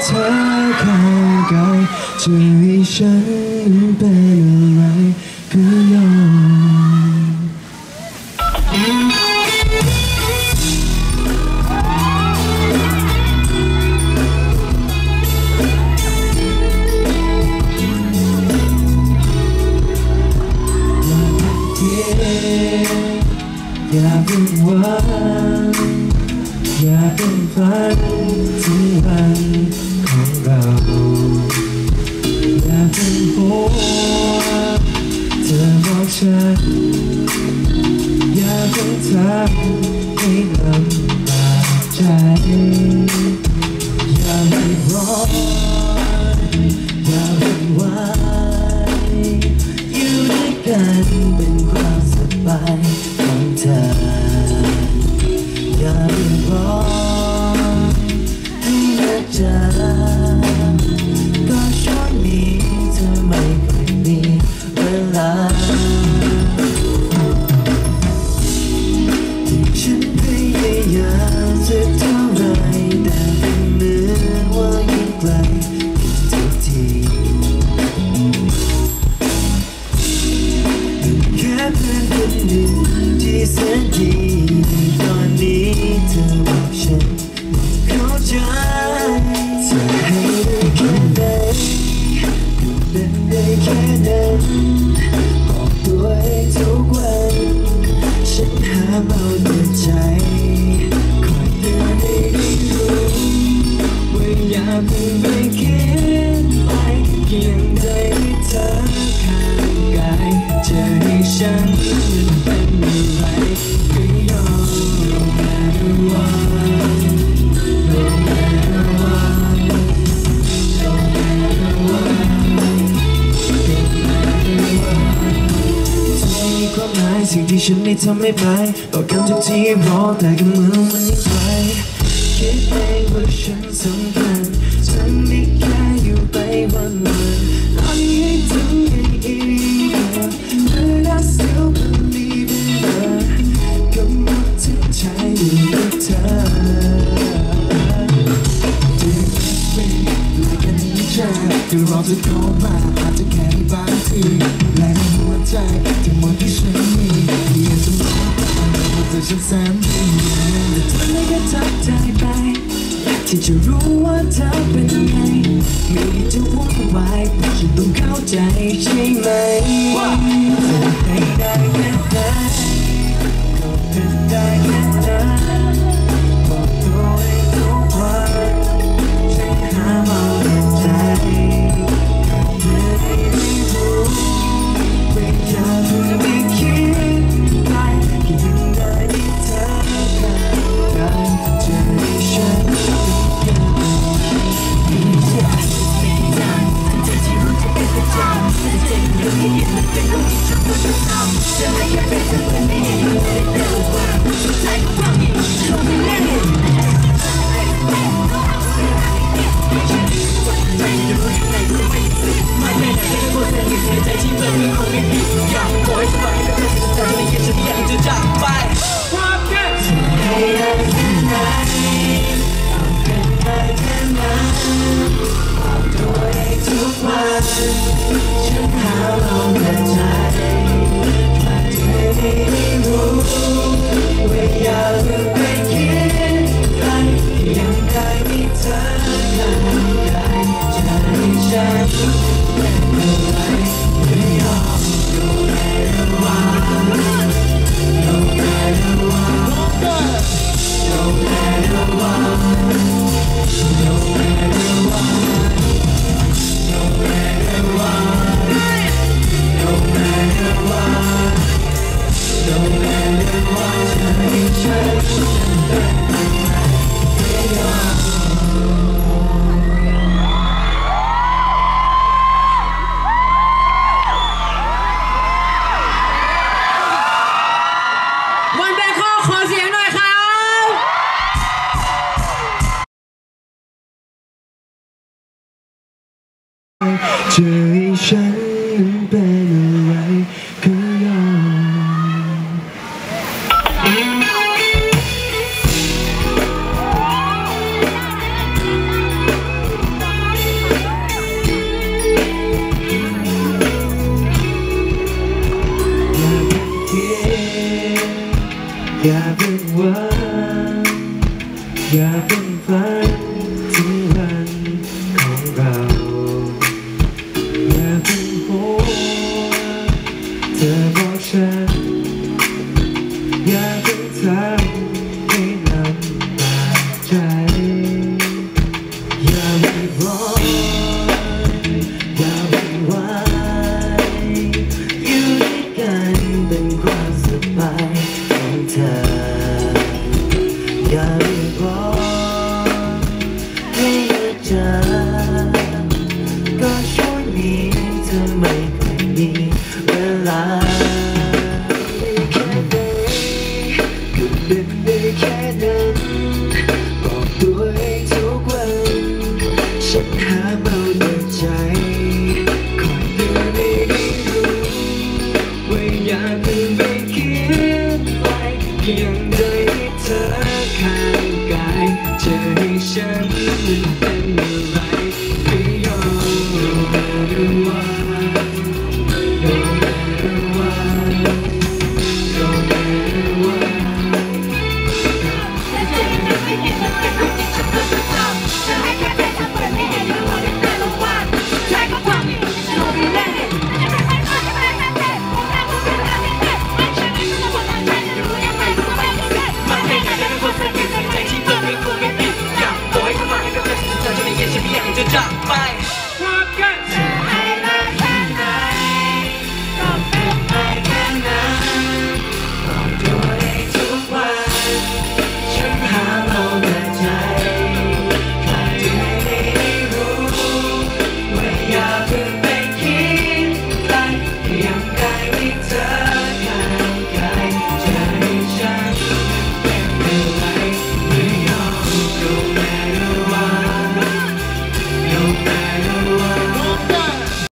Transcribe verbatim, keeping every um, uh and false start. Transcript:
เธอเข้าใกล้จะให้ฉันเป็นอะไรก็ยอมอย่าเป็นวันอย่าเป็นฝันถึงวันของเราอย่าเป็นหัวเธอบอกฉันอย่าเป็นทำให้ลำบากใจอย่าไม่ร้อนอย่าเป็นวันอยู่ด้วยกันเป็นความสบายของเธออย่าไปร้อนให้นะจ๊ะก็ช่วงนี้เธอไม่ค่อยมีเวลาที่ฉันพยายามจะเท่าไรแต่เป็นเหมือนว่ายิ่งไกลทุกทีแค่เพื่อนคนหนึ่งที่แสนดีตอนนี้เธอบอกฉันเข้าใจเธอให้ได้แค่ไหนก็เป็นได้แค่นั้นบอกตัวเองทุกวันฉันหาเมาแต่ใจคอยเตือนให้ได้รู้ว่าอย่าเพิ่งไปคิดไปเพียงใจที่เธอข้างกายจะให้ฉันเป็นอะไรก็ยอม No matter what No matter what No matter what No matter what เธอมีความหมายสิ่งที่ฉันได้ทำไม่ไปบอกกันทุกทีรอแต่ก็เหมือนมันยังไกลคิดเองว่าฉันสำคัญฉันได้แค่อยู่ไปวันวันเอาให้ถึงยังอีก But I still believe in love ก็หมดทั้งใจอยู่กับเธอ Do you miss me like I need you ก็รอเธอเข้ามาอาจจะแค่บางทีและในหัวใจทั้งหมดที่ฉันมีอยากจะมองว่าเธอฉันแสนดีแต่เธอไม่ได้ทักใจไปอยากที่จะรู้ว่าเธอเป็นยังไงไม่ได้จะวุ่นวายแต่ฉันต้องเข้าใจใช่ไหมเธอให้ได้แค่ไหนก็เป็นได้แค่นั้นบอกตัวเองทุกวันฉันหาเมาแต่ใจก็เพื่อให้ได้รู้ไม่อยากเพิ่งไปคิดไปแค่ยังได้ที่เธอข้างกายจะให้ฉันเป็นอะไรฉันหาเราแต่ใจแต่เธอไม่ได้รู้ว่าอยากเพิ่งไปคิดไปยังได้ที่เธอข้างกายจะให้ฉันเป็นอะไรไม่ยอม No matter what No matter what No matter what No matter what No matter what No matter what No matter what จะให้ฉันเป็นอะไรก็ยอมวันแบงคอกขอเสียงหน่อยครับจะให้ฉันเป็นอะไรก็ยอม We'll be right back. ธอบอกฉันอย่าเพิ่งทำให้ลำบากใจอย่าไม่บอกอย่าไม่ไหวอยู่ด้วยกันเป็นความสบายของเธออย่าไม่บอกให้เลิกจนก็ช่วงนี้เธอไม่ค่อยมีเวลาแค่ไหนก็เป็นได้แค่นั้นบอกตัวเองทุกวันฉันหาเมาแต่ใจคอยเตือนให้ได้รู้ว่าอย่าเพิ่งไปคิดไปเพียงใจให้เธอข้างกายจะให้ฉันมันเป็นอะไร